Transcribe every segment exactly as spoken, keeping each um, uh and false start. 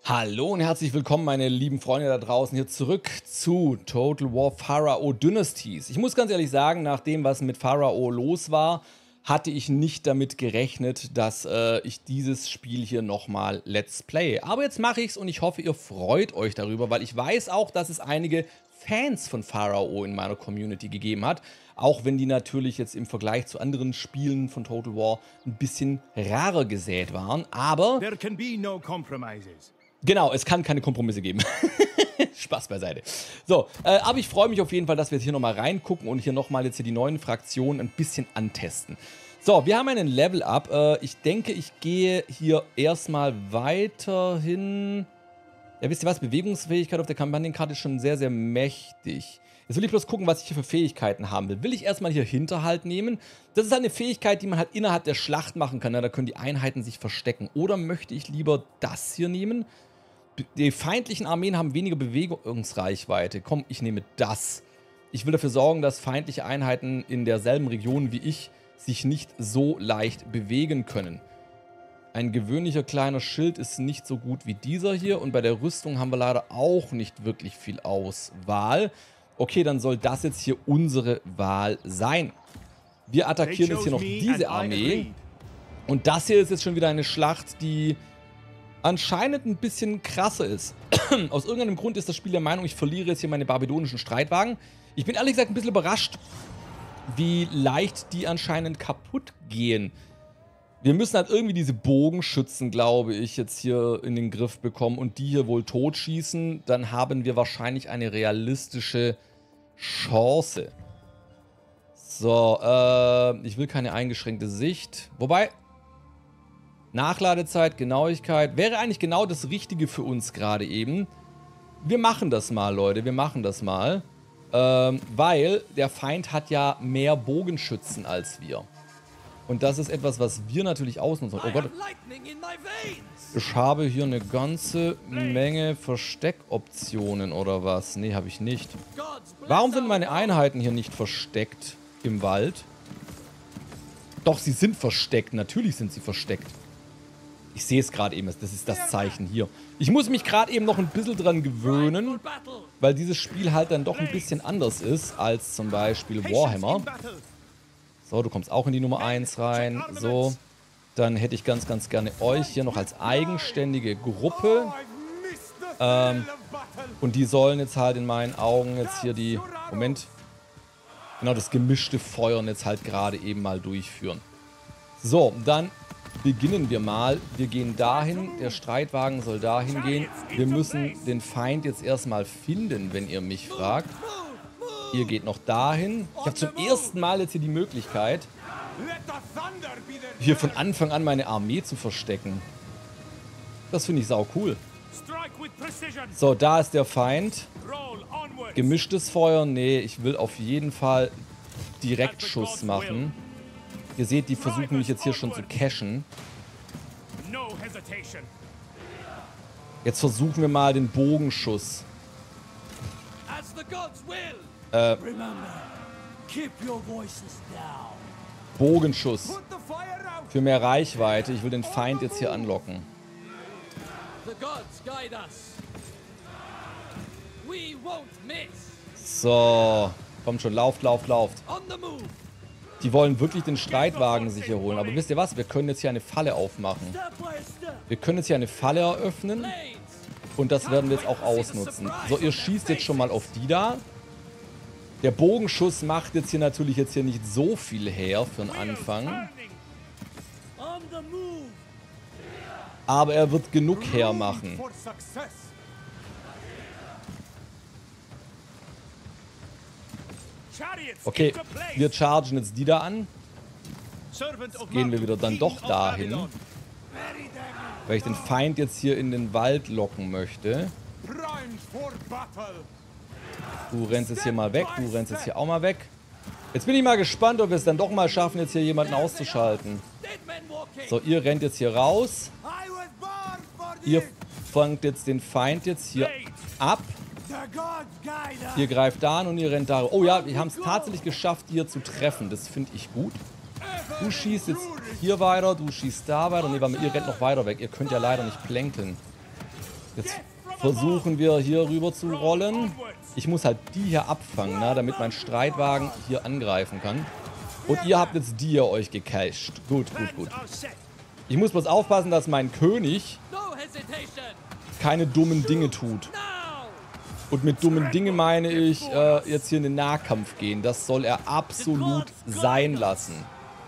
Hallo und herzlich willkommen, meine lieben Freunde da draußen, hier zurück zu Total War Pharaoh Dynasties. Ich muss ganz ehrlich sagen, nach dem, was mit Pharaoh los war, hatte ich nicht damit gerechnet, dass äh, ich dieses Spiel hier nochmal Let's Play. Aber jetzt mache ich es und ich hoffe, ihr freut euch darüber, weil ich weiß auch, dass es einige Fans von Pharaoh in meiner Community gegeben hat. Auch wenn die natürlich jetzt im Vergleich zu anderen Spielen von Total War ein bisschen rarer gesät waren. Aber There can be no compromises. genau, es kann keine Kompromisse geben. Spaß beiseite. So, äh, aber ich freue mich auf jeden Fall, dass wir jetzt hier nochmal reingucken und hier nochmal jetzt hier die neuen Fraktionen ein bisschen antesten. So, wir haben einen Level-Up. Äh, ich denke, ich gehe hier erstmal weiterhin. Ja, wisst ihr was? Bewegungsfähigkeit auf der Kampagnenkarte ist schon sehr, sehr mächtig. Jetzt will ich bloß gucken, was ich hier für Fähigkeiten haben will. Will ich erstmal hier Hinterhalt nehmen? Das ist halt eine Fähigkeit, die man halt innerhalb der Schlacht machen kann. Ja, da können die Einheiten sich verstecken. Oder möchte ich lieber das hier nehmen? Die feindlichen Armeen haben weniger Bewegungsreichweite. Komm, ich nehme das. Ich will dafür sorgen, dass feindliche Einheiten in derselben Region wie ich sich nicht so leicht bewegen können. Ein gewöhnlicher kleiner Schild ist nicht so gut wie dieser hier. Und bei der Rüstung haben wir leider auch nicht wirklich viel Auswahl. Okay, dann soll das jetzt hier unsere Wahl sein. Wir attackieren jetzt hier noch diese Armee. Und das hier ist jetzt schon wieder eine Schlacht, die anscheinend ein bisschen krasser ist. Aus irgendeinem Grund ist das Spiel der Meinung, ich verliere jetzt hier meine babylonischen Streitwagen. Ich bin ehrlich gesagt ein bisschen überrascht, wie leicht die anscheinend kaputt gehen. Wir müssen halt irgendwie diese Bogenschützen, glaube ich, jetzt hier in den Griff bekommen und die hier wohl totschießen. Dann haben wir wahrscheinlich eine realistische Chance. So, äh, ich will keine eingeschränkte Sicht. Wobei, Nachladezeit, Genauigkeit, wäre eigentlich genau das Richtige für uns gerade eben. Wir machen das mal, Leute, wir machen das mal. Ähm, weil der Feind hat ja mehr Bogenschützen als wir. Und das ist etwas, was wir natürlich ausnutzen. Oh Gott. Ich habe hier eine ganze Menge Versteckoptionen oder was? Nee, habe ich nicht. Warum sind meine Einheiten hier nicht versteckt im Wald? Doch, sie sind versteckt. Natürlich sind sie versteckt. Ich sehe es gerade eben. Das ist das Zeichen hier. Ich muss mich gerade eben noch ein bisschen dran gewöhnen, weil dieses Spiel halt dann doch ein bisschen anders ist als zum Beispiel Warhammer. So, du kommst auch in die Nummer eins rein. So, dann hätte ich ganz, ganz gerne euch hier noch als eigenständige Gruppe. Ähm, und die sollen jetzt halt in meinen Augen jetzt hier die, Moment, genau das gemischte Feuern jetzt halt gerade eben mal durchführen. So, dann beginnen wir mal. Wir gehen dahin, der Streitwagen soll dahin gehen. Wir müssen den Feind jetzt erstmal finden, wenn ihr mich fragt. Ihr geht noch dahin. Ich habe zum ersten Mal jetzt hier die Möglichkeit, hier von Anfang an meine Armee zu verstecken. Das finde ich sau cool. So, da ist der Feind. Gemischtes Feuer. Nee, ich will auf jeden Fall Direktschuss machen. Ihr seht, die versuchen mich jetzt hier schon zu cashen. Jetzt versuchen wir mal den Bogenschuss. Äh, Bogenschuss. Für mehr Reichweite. Ich will den Feind jetzt hier anlocken. So. Kommt schon, lauft, lauft, lauft. Die wollen wirklich den Streitwagen sich hier holen. Aber wisst ihr was? Wir können jetzt hier eine Falle aufmachen. Wir können jetzt hier eine Falle eröffnen. Und das werden wir jetzt auch ausnutzen. So, ihr schießt jetzt schon mal auf die da. Der Bogenschuss macht jetzt hier natürlich jetzt hier nicht so viel her für den Anfang. Aber er wird genug hermachen. Okay, wir chargen jetzt die da an. Jetzt gehen wir wieder dann doch dahin. Weil ich den Feind jetzt hier in den Wald locken möchte. Du rennst jetzt hier mal weg, du rennst jetzt hier auch mal weg. Jetzt bin ich mal gespannt, ob wir es dann doch mal schaffen, jetzt hier jemanden auszuschalten. So, ihr rennt jetzt hier raus. Ihr fangt jetzt den Feind jetzt hier ab. Ihr greift da an und ihr rennt da. Oh ja, wir haben es tatsächlich geschafft, hier zu treffen. Das finde ich gut. Du schießt jetzt hier weiter, du schießt da weiter. Nee, warte mal, ihr rennt noch weiter weg. Ihr könnt ja leider nicht plänkeln. Jetzt versuchen wir hier rüber zu rollen. Ich muss halt die hier abfangen, ne, damit mein Streitwagen hier angreifen kann. Und ihr habt jetzt die hier euch gecached. Gut, gut, gut. Ich muss bloß aufpassen, dass mein König keine dummen Dinge tut. Und mit dummen Dingen meine ich äh, jetzt hier in den Nahkampf gehen. Das soll er absolut sein lassen.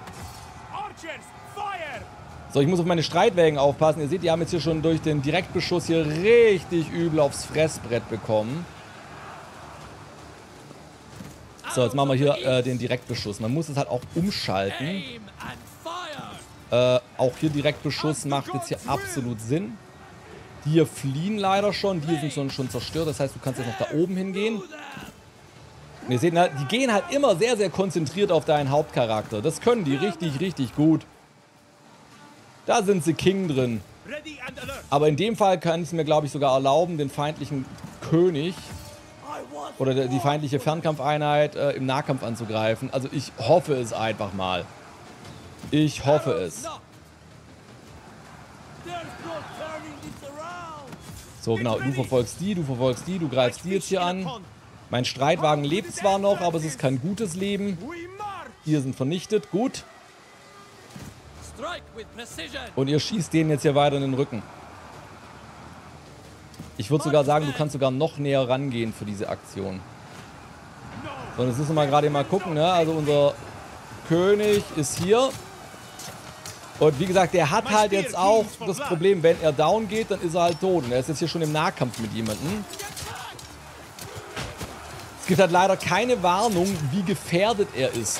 So, ich muss auf meine Streitwägen aufpassen. Ihr seht, die haben jetzt hier schon durch den Direktbeschuss hier richtig übel aufs Fressbrett bekommen. So, jetzt machen wir hier äh, den Direktbeschuss. Man muss es halt auch umschalten. Äh, auch hier Direktbeschuss macht jetzt hier absolut Sinn. Die hier fliehen leider schon. Die sind schon, schon zerstört. Das heißt, du kannst jetzt noch da oben hingehen. Und ihr seht, die gehen halt immer sehr, sehr konzentriert auf deinen Hauptcharakter. Das können die richtig, richtig gut. Da sind sie King drin. Aber in dem Fall kann ich es mir, glaube ich, sogar erlauben, den feindlichen König oder die feindliche Fernkampfeinheit äh, im Nahkampf anzugreifen. Also ich hoffe es einfach mal. Ich hoffe es. So, genau. Du verfolgst die, du verfolgst die, du greifst die jetzt hier an. Mein Streitwagen lebt zwar noch, aber es ist kein gutes Leben. Hier sind vernichtet. Gut. Und ihr schießt denen jetzt hier weiter in den Rücken. Ich würde sogar sagen, du kannst sogar noch näher rangehen für diese Aktion. So, und jetzt müssen wir mal gerade mal gucken, ne? Also unser König ist hier. Und wie gesagt, der hat halt jetzt auch das Problem, wenn er down geht, dann ist er halt tot. Und er ist jetzt hier schon im Nahkampf mit jemandem. Es gibt halt leider keine Warnung, wie gefährdet er ist.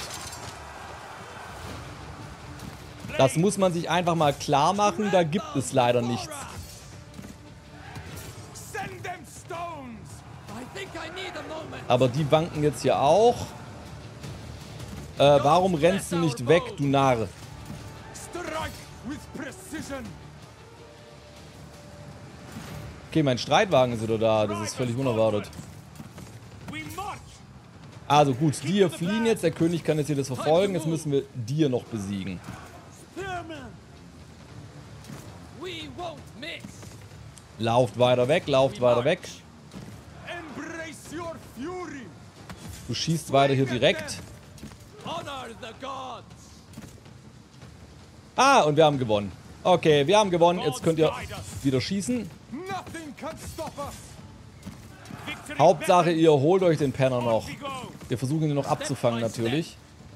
Das muss man sich einfach mal klar machen, da gibt es leider nichts. Aber die wanken jetzt hier auch. Äh, warum rennst du nicht weg, du Narr? Okay, mein Streitwagen ist wieder da. Das ist völlig unerwartet. Also gut, die hier fliehen jetzt. Der König kann jetzt hier das verfolgen. Jetzt müssen wir die hier noch besiegen. Lauft weiter weg, lauft weiter weg. Du schießt weiter hier direkt. Ah, und wir haben gewonnen. Okay, wir haben gewonnen. Jetzt könnt ihr wieder schießen. Hauptsache, ihr holt euch den Penner noch. Wir versuchen ihn noch abzufangen, natürlich.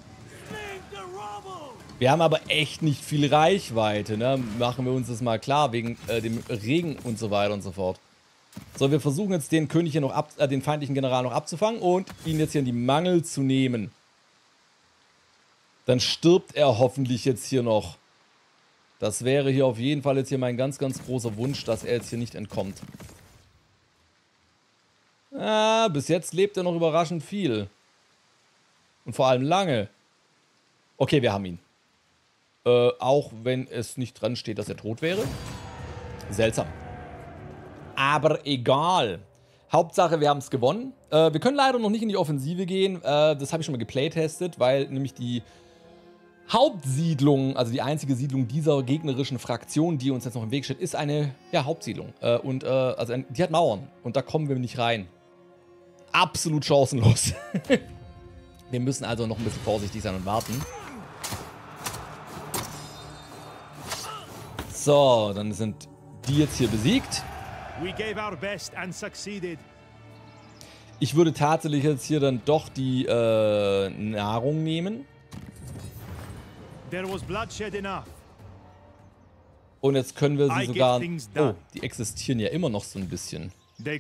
Wir haben aber echt nicht viel Reichweite, ne? Machen wir uns das mal klar, wegen äh, dem Regen und so weiter und so fort. So, wir versuchen jetzt den König hier noch ab, äh, den feindlichen General noch abzufangen und ihn jetzt hier in die Mangel zu nehmen. Dann stirbt er hoffentlich jetzt hier noch. Das wäre hier auf jeden Fall jetzt hier mein ganz, ganz großer Wunsch, dass er jetzt hier nicht entkommt. Ah, bis jetzt lebt er noch überraschend viel. Und vor allem lange. Okay, wir haben ihn. Äh, auch wenn es nicht dran steht, dass er tot wäre. Seltsam. Aber egal. Hauptsache, wir haben es gewonnen. Äh, wir können leider noch nicht in die Offensive gehen. Äh, das habe ich schon mal geplaytestet, weil nämlich die Hauptsiedlung, also die einzige Siedlung dieser gegnerischen Fraktion, die uns jetzt noch im Weg steht, ist eine ja, Hauptsiedlung. Äh, und äh, also ein, die hat Mauern. Und da kommen wir nicht rein. Absolut chancenlos. Wir müssen also noch ein bisschen vorsichtig sein und warten. So, dann sind die jetzt hier besiegt. Ich würde tatsächlich jetzt hier dann doch die äh, Nahrung nehmen. Und jetzt können wir sie sogar... Oh, die existieren ja immer noch so ein bisschen.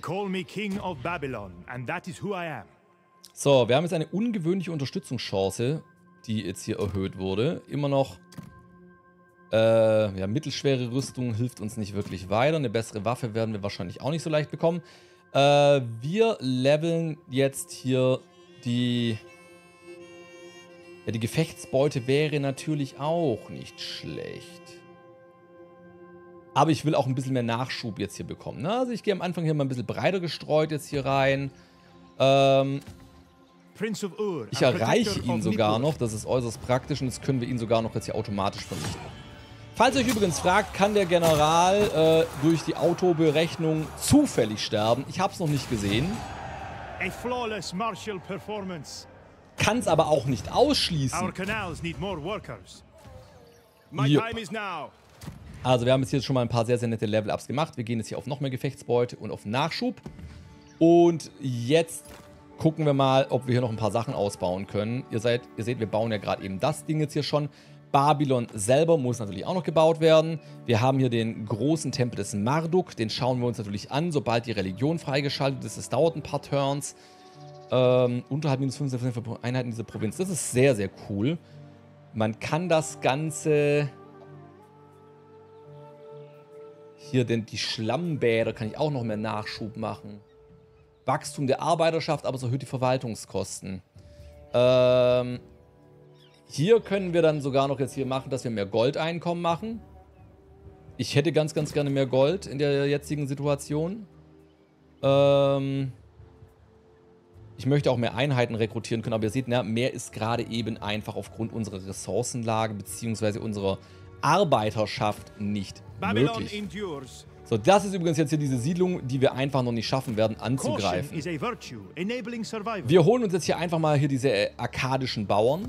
So, wir haben jetzt eine ungewöhnliche Unterstützungschance, die jetzt hier erhöht wurde. Immer noch... Äh, ja, mittelschwere Rüstung hilft uns nicht wirklich weiter. Eine bessere Waffe werden wir wahrscheinlich auch nicht so leicht bekommen. Äh, wir leveln jetzt hier die... Ja, die Gefechtsbeute wäre natürlich auch nicht schlecht. Aber ich will auch ein bisschen mehr Nachschub jetzt hier bekommen. Ne? Also ich gehe am Anfang hier mal ein bisschen breiter gestreut jetzt hier rein. Ähm, ich erreiche ihn sogar noch. Das ist äußerst praktisch und jetzt können wir ihn sogar noch jetzt hier automatisch vernichten. Falls ihr euch übrigens fragt, kann der General äh, durch die Autoberechnung zufällig sterben? Ich habe es noch nicht gesehen. A flawless martial performance. Kann es aber auch nicht ausschließen. Our canals need more workers. My Jo. time is now. Also wir haben jetzt hier schon mal ein paar sehr, sehr nette Level-Ups gemacht. Wir gehen jetzt hier auf noch mehr Gefechtsbeute und auf Nachschub. Und jetzt gucken wir mal, ob wir hier noch ein paar Sachen ausbauen können. Ihr, seid, ihr seht, wir bauen ja gerade eben das Ding jetzt hier schon. Babylon selber muss natürlich auch noch gebaut werden. Wir haben hier den großen Tempel des Marduk. Den schauen wir uns natürlich an, sobald die Religion freigeschaltet ist. Das dauert ein paar Turns. Ähm, unterhalb minus fünfzehn Prozent Einheiten dieser Provinz. Das ist sehr, sehr cool. Man kann das Ganze... Hier, denn die Schlammbäder kann ich auch noch mehr Nachschub machen. Wachstum der Arbeiterschaft, aber es erhöht die Verwaltungskosten. Ähm, hier können wir dann sogar noch jetzt hier machen, dass wir mehr Goldeinkommen machen. Ich hätte ganz, ganz gerne mehr Gold in der jetzigen Situation. Ähm, ich möchte auch mehr Einheiten rekrutieren können, aber ihr seht, na, mehr ist gerade eben einfach aufgrund unserer Ressourcenlage bzw. unserer Arbeiterschaft nicht möglich. So, das ist übrigens jetzt hier diese Siedlung, die wir einfach noch nicht schaffen werden anzugreifen. Wir holen uns jetzt hier einfach mal hier diese äh, arkadischen Bauern.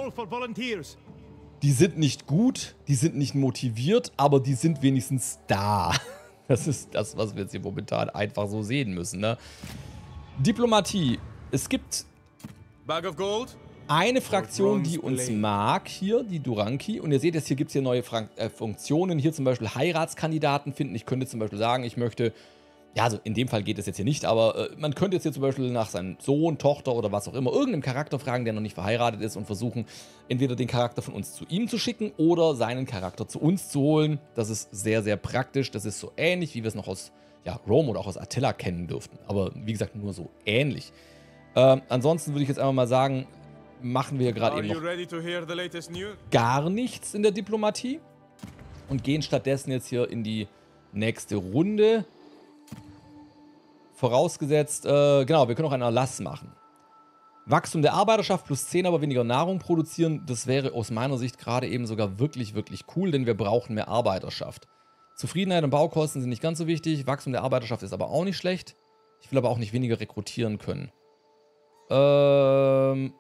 Die sind nicht gut, die sind nicht motiviert, aber die sind wenigstens da. Das ist das, was wir jetzt hier momentan einfach so sehen müssen, ne? Diplomatie. Es gibt Bag of gold? eine Fraktion, die uns mag, hier, die Duranki. Und ihr seht jetzt, hier gibt es hier neue Frank äh, Funktionen. Hier zum Beispiel Heiratskandidaten finden. Ich könnte zum Beispiel sagen, ich möchte, ja, also in dem Fall geht es jetzt hier nicht, aber äh, man könnte jetzt hier zum Beispiel nach seinem Sohn, Tochter oder was auch immer, irgendeinem Charakter fragen, der noch nicht verheiratet ist und versuchen, entweder den Charakter von uns zu ihm zu schicken oder seinen Charakter zu uns zu holen. Das ist sehr, sehr praktisch. Das ist so ähnlich, wie wir es noch aus ja, Rome oder auch aus Attila kennen dürften. Aber wie gesagt, nur so ähnlich. Ähm, ansonsten würde ich jetzt einfach mal sagen, machen wir gerade eben noch gar nichts in der Diplomatie und gehen stattdessen jetzt hier in die nächste Runde. Vorausgesetzt, äh, genau, wir können auch einen Erlass machen. Wachstum der Arbeiterschaft plus zehn, aber weniger Nahrung produzieren, das wäre aus meiner Sicht gerade eben sogar wirklich, wirklich cool, denn wir brauchen mehr Arbeiterschaft. Zufriedenheit und Baukosten sind nicht ganz so wichtig, Wachstum der Arbeiterschaft ist aber auch nicht schlecht. Ich will aber auch nicht weniger rekrutieren können. Ähm...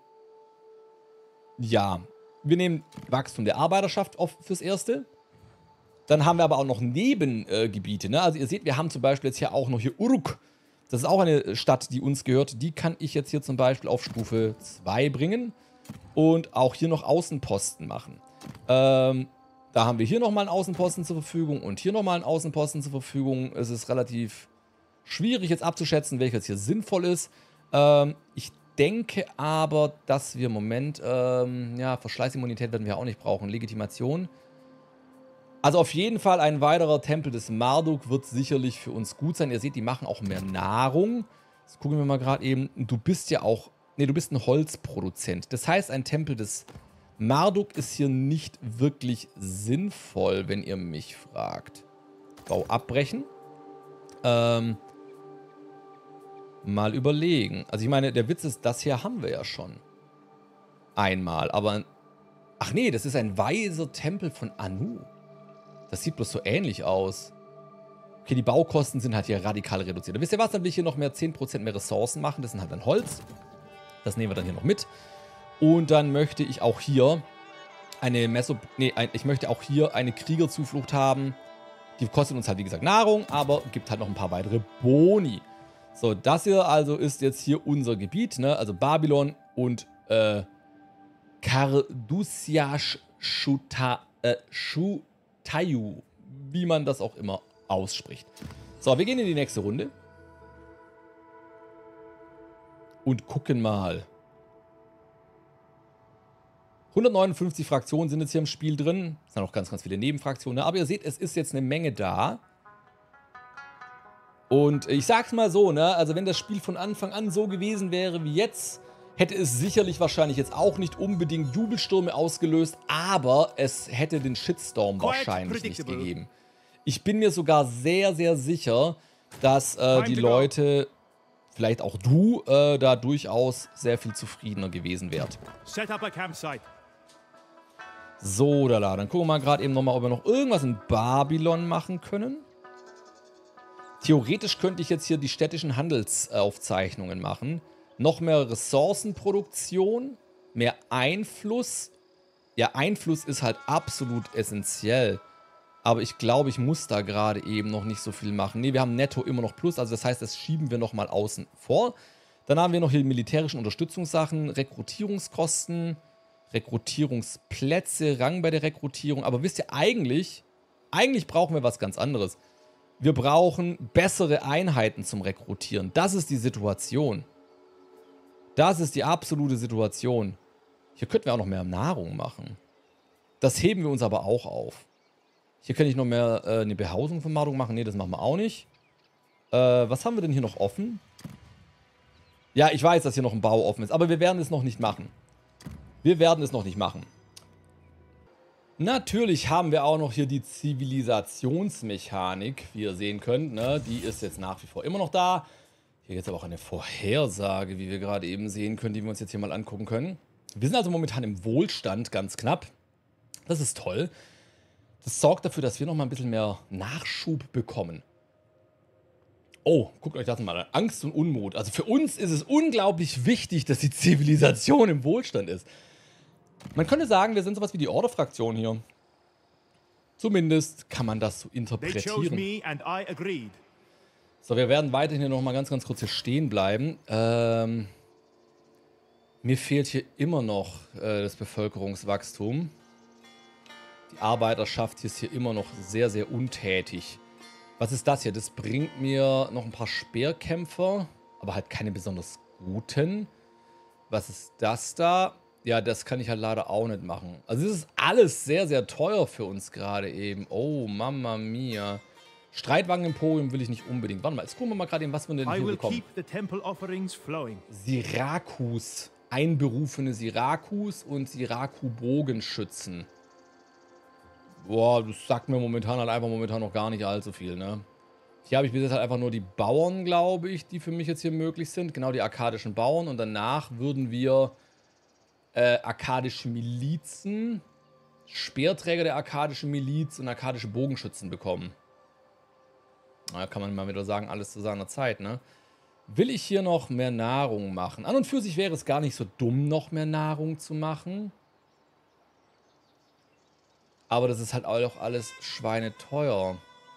Ja, wir nehmen Wachstum der Arbeiterschaft auf fürs Erste. Dann haben wir aber auch noch Nebengebiete. Äh, ne? Also ihr seht, wir haben zum Beispiel jetzt hier auch noch hier Uruk. Das ist auch eine Stadt, die uns gehört. Die kann ich jetzt hier zum Beispiel auf Stufe zwei bringen. Und auch hier noch Außenposten machen. Ähm, da haben wir hier nochmal einen Außenposten zur Verfügung und hier nochmal einen Außenposten zur Verfügung. Es ist relativ schwierig jetzt abzuschätzen, welches hier sinnvoll ist. Ähm, ich denke aber, dass wir im Moment, ähm, ja, Verschleißimmunität werden wir auch nicht brauchen. Legitimation. Also auf jeden Fall ein weiterer Tempel des Marduk wird sicherlich für uns gut sein. Ihr seht, die machen auch mehr Nahrung. Jetzt gucken wir mal gerade eben. Du bist ja auch, nee, du bist ein Holzproduzent. Das heißt, ein Tempel des Marduk ist hier nicht wirklich sinnvoll, wenn ihr mich fragt. Bau abbrechen. Ähm... Mal überlegen. Also ich meine, der Witz ist, das hier haben wir ja schon. Einmal, aber... Ach nee, das ist ein weiser Tempel von Anu. Das sieht bloß so ähnlich aus. Okay, die Baukosten sind halt hier radikal reduziert. Und wisst ihr was, dann will ich hier noch mehr zehn Prozent mehr Ressourcen machen. Das sind halt dann Holz. Das nehmen wir dann hier noch mit. Und dann möchte ich auch hier eine Meso... Nee, ein, ich möchte auch hier eine Kriegerzuflucht haben. Die kostet uns halt, wie gesagt, Nahrung, aber gibt halt noch ein paar weitere Boni. So, das hier also ist jetzt hier unser Gebiet, ne? Also Babylon und äh, Cardusiash Shuta, äh, Shutayu, wie man das auch immer ausspricht. So, wir gehen in die nächste Runde. Und gucken mal. hundertneunundfünfzig Fraktionen sind jetzt hier im Spiel drin. Es sind auch ganz, ganz viele Nebenfraktionen. Aber ihr seht, es ist jetzt eine Menge da. Und ich sag's mal so, ne, also wenn das Spiel von Anfang an so gewesen wäre wie jetzt, hätte es sicherlich wahrscheinlich jetzt auch nicht unbedingt Jubelstürme ausgelöst, aber es hätte den Shitstorm wahrscheinlich nicht gegeben. Ich bin mir sogar sehr, sehr sicher, dass äh, die Leute, vielleicht auch du, äh, da durchaus sehr viel zufriedener gewesen wärt. So, da, da. Dann gucken wir mal gerade eben nochmal, ob wir noch irgendwas in Babylon machen können. Theoretisch könnte ich jetzt hier die städtischen Handelsaufzeichnungen machen. Noch mehr Ressourcenproduktion, mehr Einfluss. Ja, Einfluss ist halt absolut essentiell. Aber ich glaube, ich muss da gerade eben noch nicht so viel machen. Ne, wir haben netto immer noch Plus. Also das heißt, das schieben wir nochmal außen vor. Dann haben wir noch hier militärischen Unterstützungssachen, Rekrutierungskosten, Rekrutierungsplätze, Rang bei der Rekrutierung. Aber wisst ihr, eigentlich, eigentlich brauchen wir was ganz anderes. Wir brauchen bessere Einheiten zum Rekrutieren. Das ist die Situation. Das ist die absolute Situation. Hier könnten wir auch noch mehr Nahrung machen. Das heben wir uns aber auch auf. Hier kann ich noch mehr äh, eine Behausungsvermarktung machen. Ne, das machen wir auch nicht. Äh, was haben wir denn hier noch offen? Ja, ich weiß, dass hier noch ein Bau offen ist. Aber wir werden es noch nicht machen. Wir werden es noch nicht machen. Natürlich haben wir auch noch hier die Zivilisationsmechanik, wie ihr sehen könnt. Ne? Die ist jetzt nach wie vor immer noch da. Hier gibt es aber auch eine Vorhersage, wie wir gerade eben sehen können, die wir uns jetzt hier mal angucken können. Wir sind also momentan im Wohlstand, ganz knapp. Das ist toll. Das sorgt dafür, dass wir noch mal ein bisschen mehr Nachschub bekommen. Oh, guckt euch das mal an. Angst und Unmut. Also für uns ist es unglaublich wichtig, dass die Zivilisation im Wohlstand ist. Man könnte sagen, wir sind sowas wie die Order-Fraktion hier. Zumindest kann man das so interpretieren. So, wir werden weiterhin hier noch mal ganz, ganz kurz hier stehen bleiben. Ähm, mir fehlt hier immer noch äh, das Bevölkerungswachstum. Die Arbeiterschaft ist hier immer noch sehr, sehr untätig. Was ist das hier? Das bringt mir noch ein paar Speerkämpfer, aber halt keine besonders guten. Was ist das da? Ja, das kann ich halt leider auch nicht machen. Also das ist alles sehr, sehr teuer für uns gerade eben. Oh, Mamma Mia. Streitwagen-Emporium will ich nicht unbedingt. Warte mal, jetzt gucken wir mal gerade eben, was wir denn hier bekommen. Syrakus. Einberufene Syrakus und Syraku-Bogenschützen. Boah, das sagt mir momentan halt einfach momentan noch gar nicht allzu viel, ne? Hier habe ich bis jetzt halt einfach nur die Bauern, glaube ich, die für mich jetzt hier möglich sind. Genau, die arkadischen Bauern. Und danach würden wir äh, arkadische Milizen, Speerträger der arkadischen Miliz und arkadische Bogenschützen bekommen. Da kann man mal wieder sagen, alles zu seiner Zeit, ne? Will ich hier noch mehr Nahrung machen? An und für sich wäre es gar nicht so dumm, noch mehr Nahrung zu machen. Aber das ist halt auch alles schweineteuer.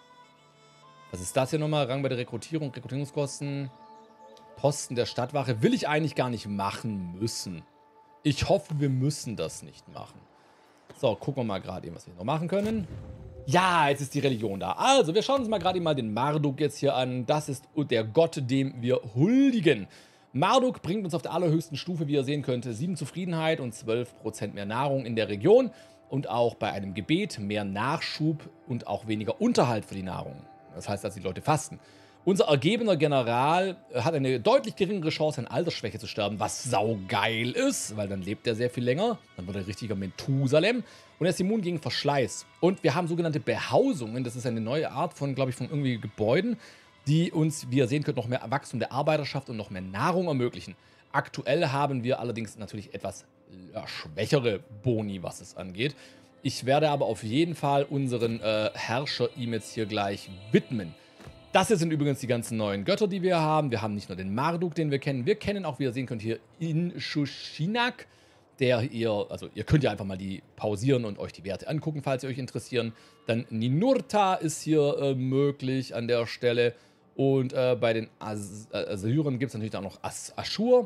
Was ist das hier nochmal? Rang bei der Rekrutierung, Rekrutierungskosten, Posten der Stadtwache. Will ich eigentlich gar nicht machen müssen. Ich hoffe, wir müssen das nicht machen. So, gucken wir mal gerade eben, was wir noch machen können. Ja, jetzt ist die Religion da. Also, wir schauen uns mal gerade mal den Marduk jetzt hier an. Das ist der Gott, dem wir huldigen. Marduk bringt uns auf der allerhöchsten Stufe, wie ihr sehen könnt, sieben Zufriedenheit und zwölf Prozent mehr Nahrung in der Region. Und auch bei einem Gebet mehr Nachschub und auch weniger Unterhalt für die Nahrung. Das heißt, dass die Leute fasten. Unser ergebener General hat eine deutlich geringere Chance, an Altersschwäche zu sterben, was saugeil ist, weil dann lebt er sehr viel länger. Dann wird er richtiger Methusalem. Und er ist immun gegen Verschleiß. Und wir haben sogenannte Behausungen. Das ist eine neue Art von, glaube ich, von irgendwie Gebäuden, die uns, wie ihr sehen könnt, noch mehr Wachstum der Arbeiterschaft und noch mehr Nahrung ermöglichen. Aktuell haben wir allerdings natürlich etwas ja, schwächere Boni, was es angeht. Ich werde aber auf jeden Fall unseren äh, Herrscher ihm jetzt hier gleich widmen. Das hier sind übrigens die ganzen neuen Götter, die wir haben. Wir haben nicht nur den Marduk, den wir kennen. Wir kennen auch, wie ihr sehen könnt, hier Inshushinak, der ihr, also ihr könnt ja einfach mal die pausieren und euch die Werte angucken, falls sie euch interessieren. Dann Ninurta ist hier äh, möglich an der Stelle. Und äh, bei den As Assyren gibt es natürlich auch noch As Aschur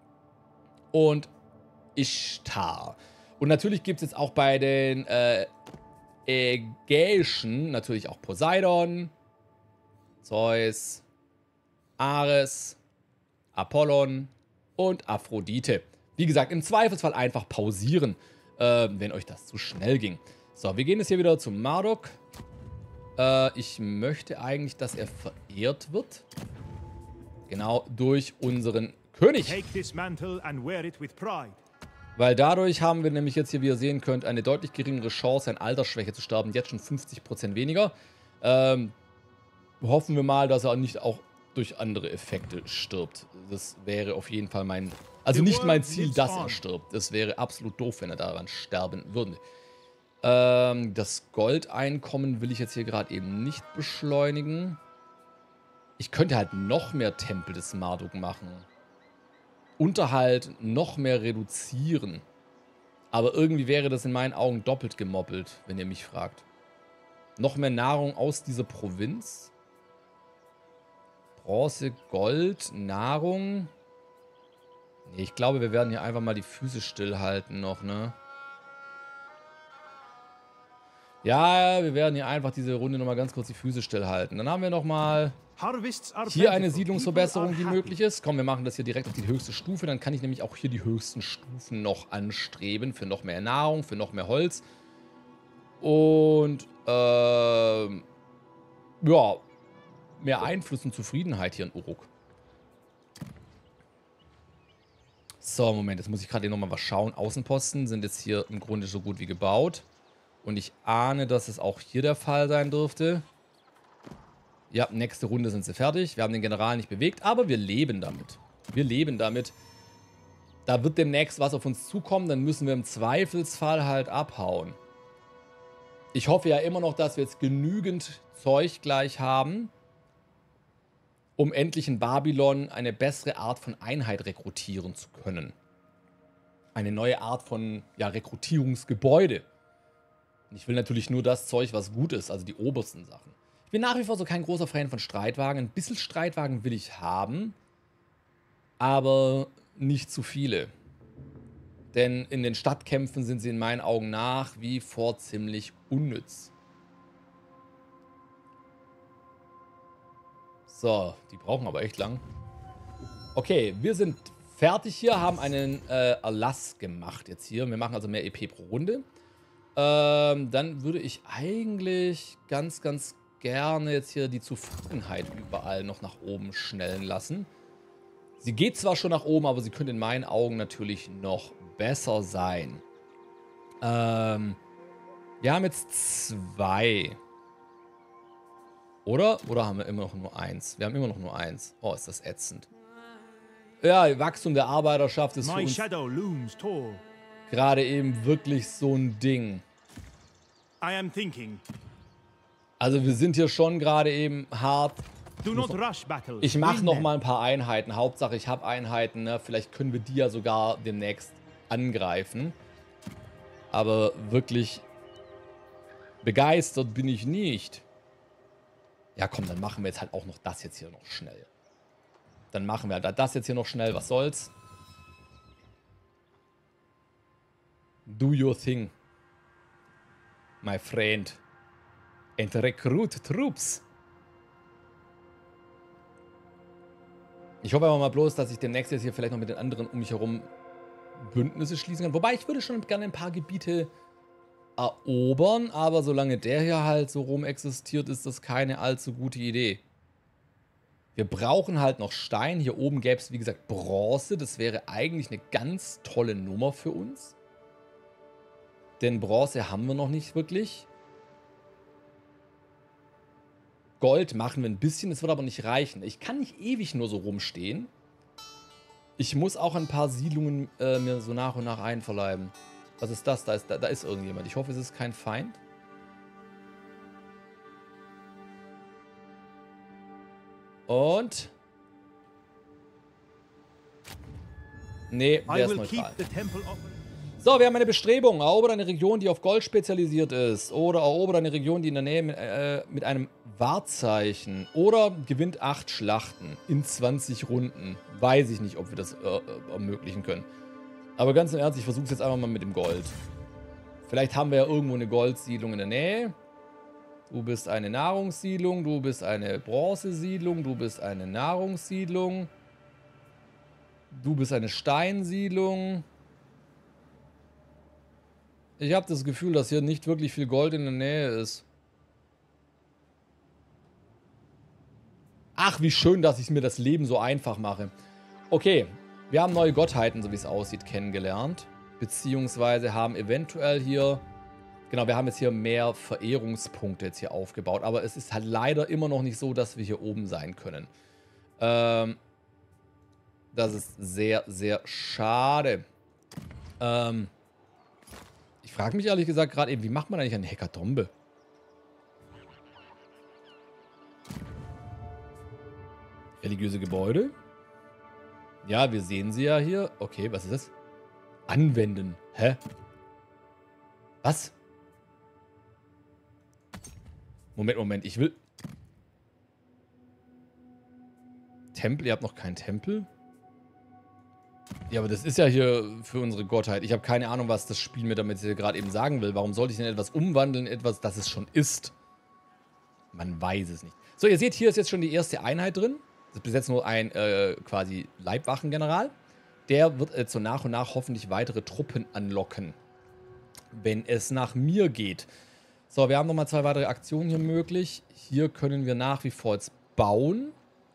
und Ishtar. Und natürlich gibt es jetzt auch bei den äh, Ägäischen natürlich auch Poseidon, Zeus, Ares, Apollon und Aphrodite. Wie gesagt, im Zweifelsfall einfach pausieren, äh, wenn euch das zu schnell ging. So, wir gehen jetzt hier wieder zum Marduk. Äh, ich möchte eigentlich, dass er verehrt wird. Genau, durch unseren König. Take this mantle and wear it with pride. Weil dadurch haben wir nämlich jetzt hier, wie ihr sehen könnt, eine deutlich geringere Chance, an Altersschwäche zu sterben. Jetzt schon fünfzig Prozent weniger. Ähm, hoffen wir mal, dass er nicht auch durch andere Effekte stirbt. Das wäre auf jeden Fall mein... Also nicht mein Ziel, dass er stirbt. Das wäre absolut doof, wenn er daran sterben würde. Ähm, das Goldeinkommen will ich jetzt hier gerade eben nicht beschleunigen. Ich könnte halt noch mehr Tempel des Marduk machen. Unterhalt noch mehr reduzieren. Aber irgendwie wäre das in meinen Augen doppelt gemoppelt, wenn ihr mich fragt. Noch mehr Nahrung aus dieser Provinz. Bronze, Gold, Nahrung. Nee, ich glaube, wir werden hier einfach mal die Füße stillhalten noch, ne? Ja, wir werden hier einfach diese Runde nochmal ganz kurz die Füße stillhalten. Dann haben wir nochmal hier eine Siedlungsverbesserung, die möglich ist. Komm, wir machen das hier direkt auf die höchste Stufe. Dann kann ich nämlich auch hier die höchsten Stufen noch anstreben. Für noch mehr Nahrung, für noch mehr Holz. Und, ähm, ja, mehr Einfluss und Zufriedenheit hier in Uruk. So, Moment, jetzt muss ich gerade hier nochmal was schauen. Außenposten sind jetzt hier im Grunde so gut wie gebaut. Und ich ahne, dass es auch hier der Fall sein dürfte. Ja, nächste Runde sind sie fertig. Wir haben den General nicht bewegt, aber wir leben damit. Wir leben damit. Da wird demnächst was auf uns zukommen, dann müssen wir im Zweifelsfall halt abhauen. Ich hoffe ja immer noch, dass wir jetzt genügend Zeug gleich haben, um endlich in Babylon eine bessere Art von Einheit rekrutieren zu können. Eine neue Art von, ja, Rekrutierungsgebäude. Ich will natürlich nur das Zeug, was gut ist, also die obersten Sachen. Ich bin nach wie vor so kein großer Fan von Streitwagen. Ein bisschen Streitwagen will ich haben, aber nicht zu viele. Denn in den Stadtkämpfen sind sie in meinen Augen nach wie vor ziemlich unnütz. So, die brauchen aber echt lang. Okay, wir sind fertig hier, haben einen äh, Erlass gemacht jetzt hier. Wir machen also mehr E P pro Runde. Ähm, dann würde ich eigentlich ganz, ganz gerne jetzt hier die Zufriedenheit überall noch nach oben schnellen lassen. Sie geht zwar schon nach oben, aber sie könnte in meinen Augen natürlich noch besser sein. Ähm, wir haben jetzt zwei. Oder? Oder haben wir immer noch nur eins? Wir haben immer noch nur eins. Oh, ist das ätzend. Ja, Wachstum der Arbeiterschaft ist für uns gerade eben wirklich so ein Ding. I am thinking. Also wir sind hier schon gerade eben hart. Do not rush battle. Ich mache noch mal ein paar Einheiten. Hauptsache, ich habe Einheiten. Ne? Vielleicht können wir die ja sogar demnächst angreifen. Aber wirklich begeistert bin ich nicht. Ja komm, dann machen wir jetzt halt auch noch das jetzt hier noch schnell. Dann machen wir das jetzt hier noch schnell. Was soll's? Do your thing, my friend. And recruit troops. Ich hoffe aber mal bloß, dass ich demnächst jetzt hier vielleicht noch mit den anderen um mich herum Bündnisse schließen kann. Wobei, ich würde schon gerne ein paar Gebiete erobern, aber solange der hier halt so rum existiert, ist das keine allzu gute Idee. Wir brauchen halt noch Stein. Hier oben gäbe es, wie gesagt, Bronze. Das wäre eigentlich eine ganz tolle Nummer für uns. Denn Bronze haben wir noch nicht wirklich. Gold machen wir ein bisschen, es wird aber nicht reichen. Ich kann nicht ewig nur so rumstehen. Ich muss auch ein paar Siedlungen äh, mir so nach und nach einverleiben. Was ist das? Da ist, da, da ist irgendjemand. Ich hoffe, es ist kein Feind. Und... Nee, der ist neutral. So, wir haben eine Bestrebung. Erobert eine Region, die auf Gold spezialisiert ist. Oder erobert eine Region, die in der Nähe mit, äh, mit einem Wahrzeichen. Oder gewinnt acht Schlachten in zwanzig Runden. Weiß ich nicht, ob wir das äh, ermöglichen können. Aber ganz im Ernst, ich versuche es jetzt einfach mal mit dem Gold. Vielleicht haben wir ja irgendwo eine Goldsiedlung in der Nähe. Du bist eine Nahrungssiedlung. Du bist eine Bronzesiedlung. Du bist eine Nahrungssiedlung. Du bist eine Steinsiedlung. Ich habe das Gefühl, dass hier nicht wirklich viel Gold in der Nähe ist. Ach, wie schön, dass ich mir das Leben so einfach mache. Okay, wir haben neue Gottheiten, so wie es aussieht, kennengelernt. Beziehungsweise haben eventuell hier... Genau, wir haben jetzt hier mehr Verehrungspunkte jetzt hier aufgebaut. Aber es ist halt leider immer noch nicht so, dass wir hier oben sein können. Ähm, das ist sehr, sehr schade. Ähm... Ich frage mich ehrlich gesagt gerade eben, wie macht man eigentlich eine Hekatombe? Religiöse Gebäude. Ja, wir sehen sie ja hier. Okay, was ist das? Anwenden. Hä? Was? Moment, Moment. Ich will... Tempel? Ihr habt noch keinen Tempel? Ja, aber das ist ja hier für unsere Gottheit. Ich habe keine Ahnung, was das Spiel mir damit hier gerade eben sagen will. Warum sollte ich denn etwas umwandeln in etwas, das es schon ist? Man weiß es nicht. So, ihr seht, hier ist jetzt schon die erste Einheit drin. Das ist bis jetzt nur ein äh, quasi Leibwachengeneral. Der wird jetzt so nach und nach hoffentlich weitere Truppen anlocken, wenn es nach mir geht. So, wir haben nochmal zwei weitere Aktionen hier möglich. Hier können wir nach wie vor jetzt bauen.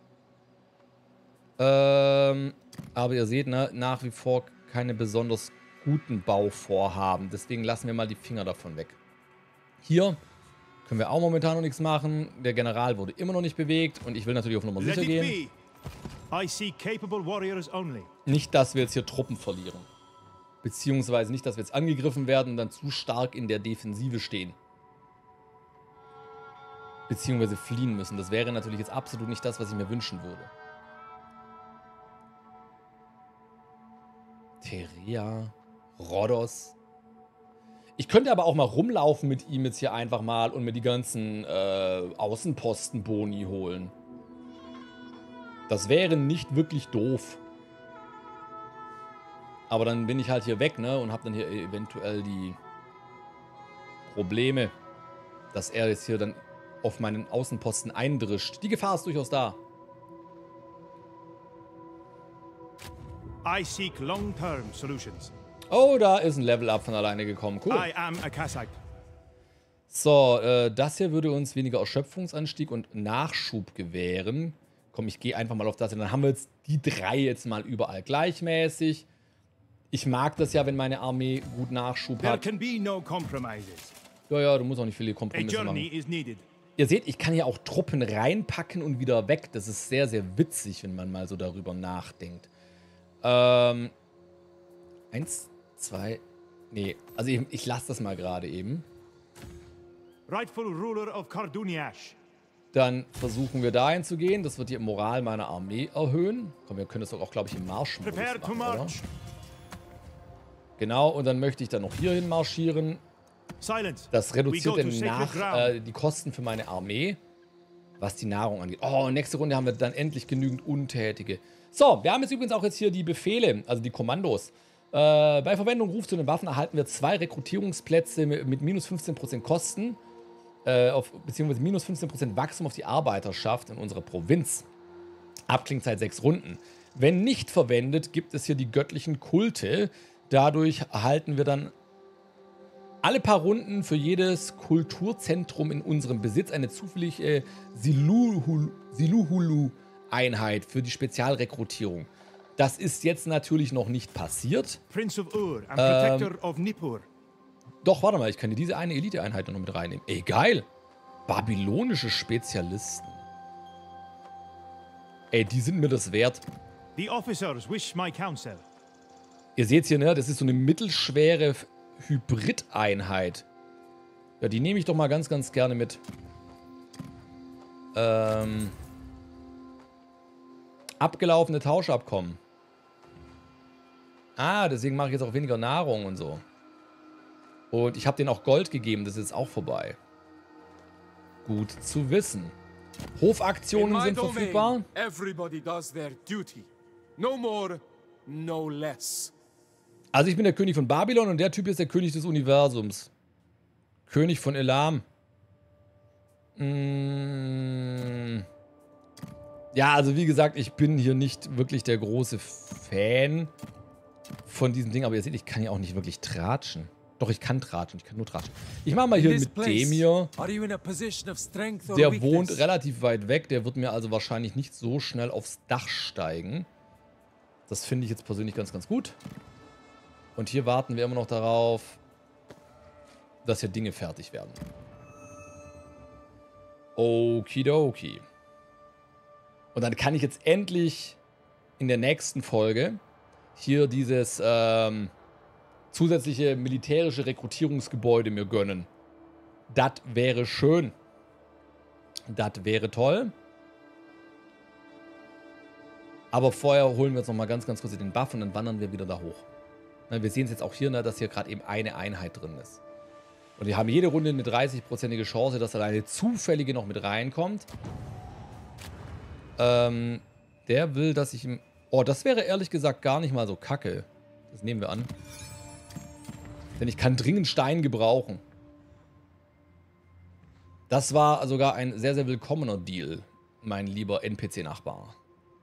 Ähm, aber ihr seht, ne, nach wie vor keine besonders guten Bauvorhaben. Deswegen lassen wir mal die Finger davon weg. Hier können wir auch momentan noch nichts machen. Der General wurde immer noch nicht bewegt und ich will natürlich auf Nummer sicher gehen. I see capable warriors only. Nicht, dass wir jetzt hier Truppen verlieren. Beziehungsweise nicht, dass wir jetzt angegriffen werden und dann zu stark in der Defensive stehen. Beziehungsweise fliehen müssen. Das wäre natürlich jetzt absolut nicht das, was ich mir wünschen würde. Terea, Rhodos. Ich könnte aber auch mal rumlaufen mit ihm jetzt hier einfach mal und mir die ganzen äh, Außenposten-Boni holen. Das wäre nicht wirklich doof. Aber dann bin ich halt hier weg, ne? Und habe dann hier eventuell die Probleme, dass er jetzt hier dann auf meinen Außenposten eindrischt. Die Gefahr ist durchaus da. I seek long-term solutions. Oh, da ist ein Level-Up von alleine gekommen. Cool. I am a Kassite. So, äh, das hier würde uns weniger Erschöpfungsanstieg und Nachschub gewähren. Komm, ich gehe einfach mal auf das. Und dann haben wir jetzt die drei jetzt mal überall gleichmäßig. Ich mag das ja, wenn meine Armee gut Nachschub There hat. can be no compromises. Ja, ja, du musst auch nicht viele A Kompromisse journey machen. is needed. Ihr seht, ich kann ja auch Truppen reinpacken und wieder weg. Das ist sehr, sehr witzig, wenn man mal so darüber nachdenkt. Ähm, eins, zwei, nee, also ich, ich lasse das mal gerade eben. Rightful ruler of Karduniash. Dann versuchen wir dahin zu gehen. Das wird die Moral meiner Armee erhöhen. Komm, wir können das doch auch, glaube ich, im Marsch Prepare to machen, oder? march. Genau, und dann möchte ich dann noch hierhin marschieren. Silence. Das reduziert We go dann to nach sacred äh, ground. die Kosten für meine Armee, was die Nahrung angeht. Oh, nächste Runde haben wir dann endlich genügend Untätige. So, wir haben jetzt übrigens auch jetzt hier die Befehle, also die Kommandos. Äh, bei Verwendung Ruf zu den Waffen erhalten wir zwei Rekrutierungsplätze mit, mit minus fünfzehn Prozent Kosten, äh, auf, beziehungsweise minus fünfzehn Prozent Wachstum auf die Arbeiterschaft in unserer Provinz. Abklingzeit sechs Runden. Wenn nicht verwendet, gibt es hier die göttlichen Kulte. Dadurch erhalten wir dann alle paar Runden für jedes Kulturzentrum in unserem Besitz eine zufällige Siluhulu-Einheit für die Spezialrekrutierung. Das ist jetzt natürlich noch nicht passiert. Prince of Ur and Ähm, protector of Nippur. Doch, warte mal, ich kann dir diese eine Elite-Einheit noch mit reinnehmen. Ey, geil. Babylonische Spezialisten. Ey, die sind mir das wert. The officers wish my counsel. Ihr seht hier, ne, das ist so eine mittelschwere Hybrid-Einheit. Ja, die nehme ich doch mal ganz, ganz gerne mit. Ähm. Abgelaufene Tauschabkommen. Ah, deswegen mache ich jetzt auch weniger Nahrung und so. Und ich habe denen auch Gold gegeben, das ist jetzt auch vorbei. Gut zu wissen. Hofaktionen sind verfügbar. Everybody does their duty. No more, no less. Also ich bin der König von Babylon und der Typ ist der König des Universums. König von Elam. Mmh. Ja, also wie gesagt, ich bin hier nicht wirklich der große Fan von diesem Ding. Aber ihr seht, ich kann ja auch nicht wirklich tratschen. Doch, ich kann tratschen. Ich kann nur tratschen. Ich mache mal hier mit dem hier. Der wohnt relativ weit weg. Der wird mir also wahrscheinlich nicht so schnell aufs Dach steigen. Das finde ich jetzt persönlich ganz, ganz gut. Und hier warten wir immer noch darauf, dass hier Dinge fertig werden. Okidoki. Und dann kann ich jetzt endlich in der nächsten Folge hier dieses ähm, zusätzliche militärische Rekrutierungsgebäude mir gönnen. Das wäre schön. Das wäre toll. Aber vorher holen wir uns noch mal ganz, ganz kurz den Buff und dann wandern wir wieder da hoch. Na, wir sehen es jetzt auch hier, ne, dass hier gerade eben eine Einheit drin ist. Und wir haben jede Runde eine dreißigprozentige Chance, dass da eine zufällige noch mit reinkommt. Ähm, der will, dass ich ihm... Oh, das wäre ehrlich gesagt gar nicht mal so kacke. Das nehmen wir an. Denn ich kann dringend Stein gebrauchen. Das war sogar ein sehr, sehr willkommener Deal, mein lieber N P C-Nachbar.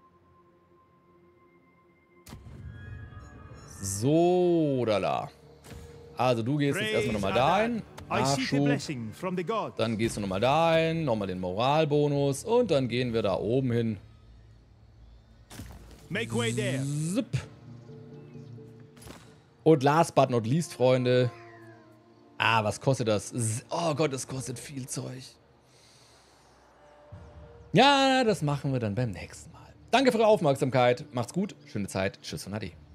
So, da la. Also du gehst jetzt erstmal nochmal dahin. Nachschub. Dann gehst du nochmal dahin. Nochmal den Moralbonus. Und dann gehen wir da oben hin. Make way there. Zip. Und last but not least, Freunde. Ah, was kostet das? Oh Gott, das kostet viel Zeug. Ja, das machen wir dann beim nächsten Mal. Danke für eure Aufmerksamkeit. Macht's gut. Schöne Zeit. Tschüss von Adi.